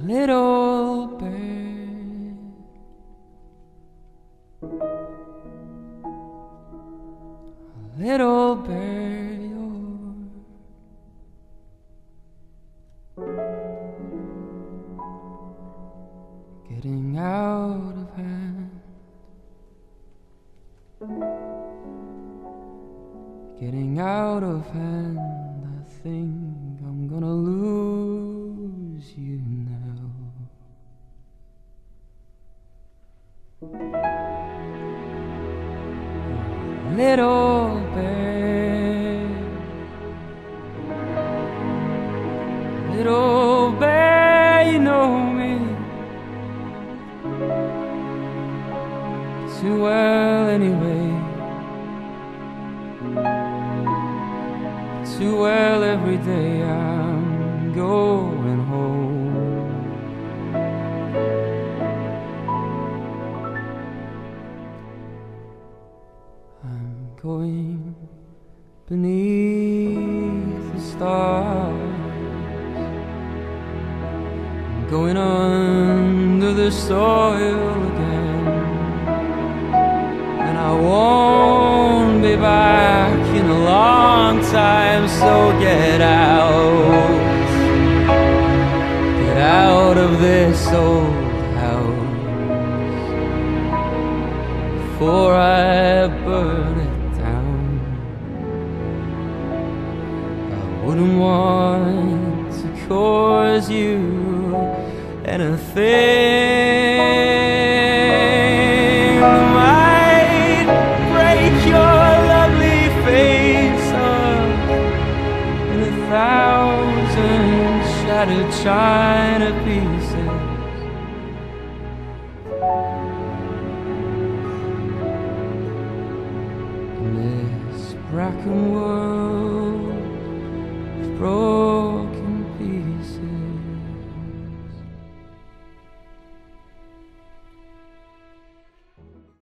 little bird, little bird, you're getting out of hand, getting out of hand. I think I'm gonna lose you now. Little bird, little bird, you know me too well anyway, too well every day. I'm going home. I'm going beneath the stars, I'm going under the soil again, and I won't be back in a long time. So get out of this old house before I burn it down. I wouldn't want to cause you anything that might break your lovely face up in 1,000 shattered china pieces. In this bracken world of broken